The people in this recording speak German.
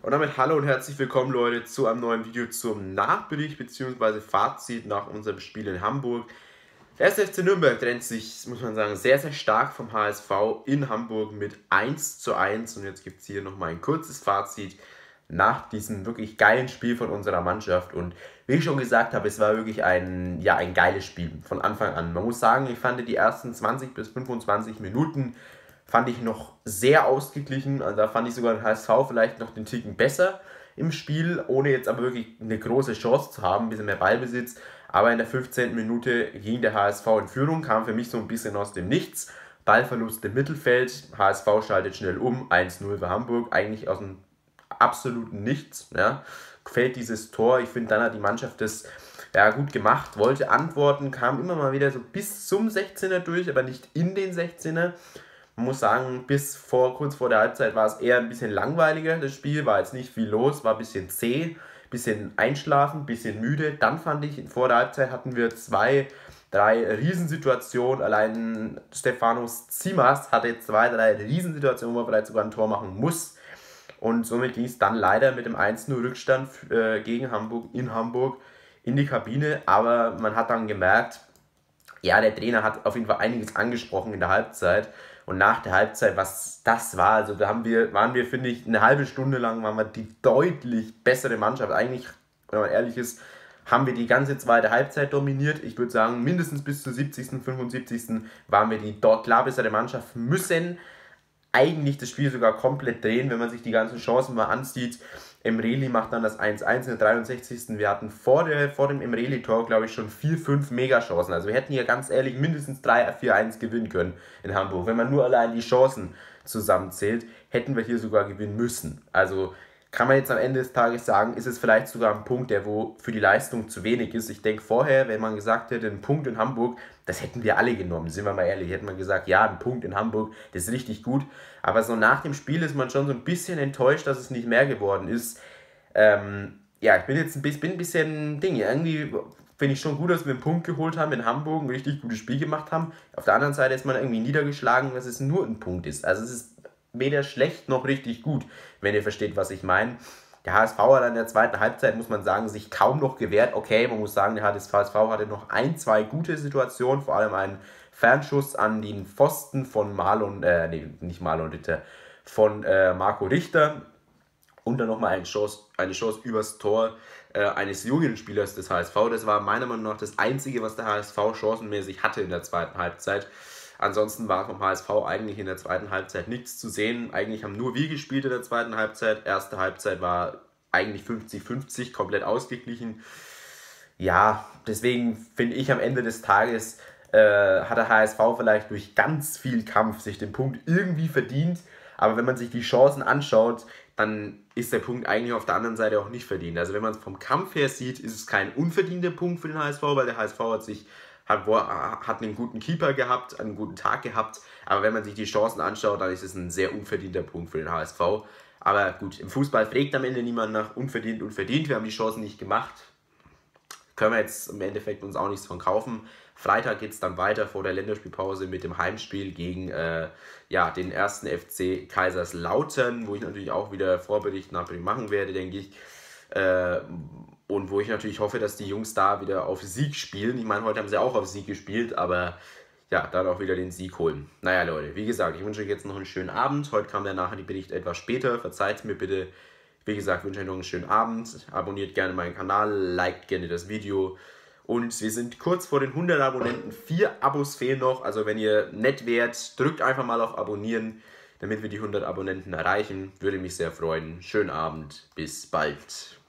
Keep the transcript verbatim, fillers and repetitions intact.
Und damit hallo und herzlich willkommen, Leute, zu einem neuen Video zum Nachbericht bzw. Fazit nach unserem Spiel in Hamburg. Der erste F C Nürnberg trennt sich, muss man sagen, sehr, sehr stark vom H S V in Hamburg mit eins zu eins. Und jetzt gibt es hier nochmal ein kurzes Fazit nach diesem wirklich geilen Spiel von unserer Mannschaft. Und wie ich schon gesagt habe, es war wirklich ein, ja, ein geiles Spiel von Anfang an. Man muss sagen, ich fand die ersten zwanzig bis fünfundzwanzig Minuten fand ich noch sehr ausgeglichen. Also da fand ich sogar den H S V vielleicht noch den Ticken besser im Spiel, ohne jetzt aber wirklich eine große Chance zu haben, ein bisschen mehr Ballbesitz. Aber in der fünfzehnten Minute ging der H S V in Führung, kam für mich so ein bisschen aus dem Nichts. Ballverlust im Mittelfeld, H S V schaltet schnell um, eins null für Hamburg, eigentlich aus dem absoluten Nichts. Ja. Fällt dieses Tor, ich finde, dann hat die Mannschaft das ja, gut gemacht, wollte antworten, kam immer mal wieder so bis zum sechzehner durch, aber nicht in den sechzehner. Man muss sagen, bis vor, kurz vor der Halbzeit war es eher ein bisschen langweiliger, das Spiel, war jetzt nicht viel los, war ein bisschen zäh, ein bisschen einschlafen, ein bisschen müde. Dann fand ich, vor der Halbzeit hatten wir zwei, drei Riesensituationen, allein Stefanos Tsimas hatte zwei, drei Riesensituationen, wo er vielleicht sogar ein Tor machen muss. Und somit ging es dann leider mit dem eins null Rückstand äh, gegen Hamburg, in Hamburg, in die Kabine. Aber man hat dann gemerkt, ja, der Trainer hat auf jeden Fall einiges angesprochen in der Halbzeit. Und nach der Halbzeit, was das war, also da haben wir, waren wir, finde ich, eine halbe Stunde lang waren wir die deutlich bessere Mannschaft. Eigentlich, wenn man ehrlich ist, haben wir die ganze zweite Halbzeit dominiert. Ich würde sagen, mindestens bis zur siebzigsten, fünfundsiebzigsten waren wir die dort klar bessere Mannschaft, müssen eigentlich das Spiel sogar komplett drehen, wenn man sich die ganzen Chancen mal ansieht. Emreli macht dann das eins eins in der dreiundsechzigsten Wir hatten vor, der, vor dem Emreli-Tor, glaube ich, schon vier, fünf Megachancen. Also wir hätten hier ganz ehrlich mindestens drei vier eins gewinnen können in Hamburg. Wenn man nur allein die Chancen zusammenzählt, hätten wir hier sogar gewinnen müssen. Also kann man jetzt am Ende des Tages sagen, ist es vielleicht sogar ein Punkt, der wo für die Leistung zu wenig ist. Ich denke vorher, wenn man gesagt hätte, ein Punkt in Hamburg, das hätten wir alle genommen, sind wir mal ehrlich. Hätten wir gesagt, ja, ein Punkt in Hamburg, das ist richtig gut. Aber so nach dem Spiel ist man schon so ein bisschen enttäuscht, dass es nicht mehr geworden ist. Ähm, ja, ich bin jetzt ein bisschen, bin ein bisschen Ding. Irgendwie finde ich schon gut, dass wir einen Punkt geholt haben in Hamburg, ein richtig gutes Spiel gemacht haben. Auf der anderen Seite ist man irgendwie niedergeschlagen, dass es nur ein Punkt ist. Also es ist weder schlecht noch richtig gut, wenn ihr versteht, was ich meine. Der H S V hat in der zweiten Halbzeit, muss man sagen, sich kaum noch gewehrt. Okay, man muss sagen, der H S V hatte noch ein, zwei gute Situationen, vor allem einen Fernschuss an den Pfosten von Marlon, äh, nee, nicht Marlon Ritter, von äh, Marco Richter. Und dann nochmal eine Chance, eine Chance übers Tor äh, eines jungen Spielers des H S V. Das war meiner Meinung nach das Einzige, was der H S V chancenmäßig hatte in der zweiten Halbzeit. Ansonsten war vom H S V eigentlich in der zweiten Halbzeit nichts zu sehen. Eigentlich haben nur wir gespielt in der zweiten Halbzeit. Erste Halbzeit war eigentlich fünfzig fünfzig, komplett ausgeglichen. Ja, deswegen finde ich, am Ende des Tages äh, hat der H S V vielleicht durch ganz viel Kampf sich den Punkt irgendwie verdient. Aber wenn man sich die Chancen anschaut, dann ist der Punkt eigentlich auf der anderen Seite auch nicht verdient. Also wenn man es vom Kampf her sieht, ist es kein unverdienter Punkt für den H S V, weil der H S V hat sich Hat, hat einen guten Keeper gehabt, einen guten Tag gehabt, aber wenn man sich die Chancen anschaut, dann ist es ein sehr unverdienter Punkt für den H S V. Aber gut, im Fußball fragt am Ende niemand nach unverdient und verdient. Wir haben die Chancen nicht gemacht. Können wir jetzt im Endeffekt uns auch nichts von kaufen. Freitag geht es dann weiter vor der Länderspielpause mit dem Heimspiel gegen äh, ja, den ersten F C Kaiserslautern, wo ich natürlich auch wieder Vorbericht Nachbericht machen werde, denke ich. Äh, Und wo ich natürlich hoffe, dass die Jungs da wieder auf Sieg spielen. Ich meine, heute haben sie auch auf Sieg gespielt, aber ja, dann auch wieder den Sieg holen. Naja, Leute, wie gesagt, ich wünsche euch jetzt noch einen schönen Abend. Heute kam der nachher die Bericht etwas später. Verzeiht mir bitte. Wie gesagt, wünsche euch noch einen schönen Abend. Abonniert gerne meinen Kanal, liked gerne das Video. Und wir sind kurz vor den hundert Abonnenten. Vier Abos fehlen noch. Also wenn ihr nett wärt, drückt einfach mal auf Abonnieren, damit wir die hundert Abonnenten erreichen. Würde mich sehr freuen. Schönen Abend. Bis bald.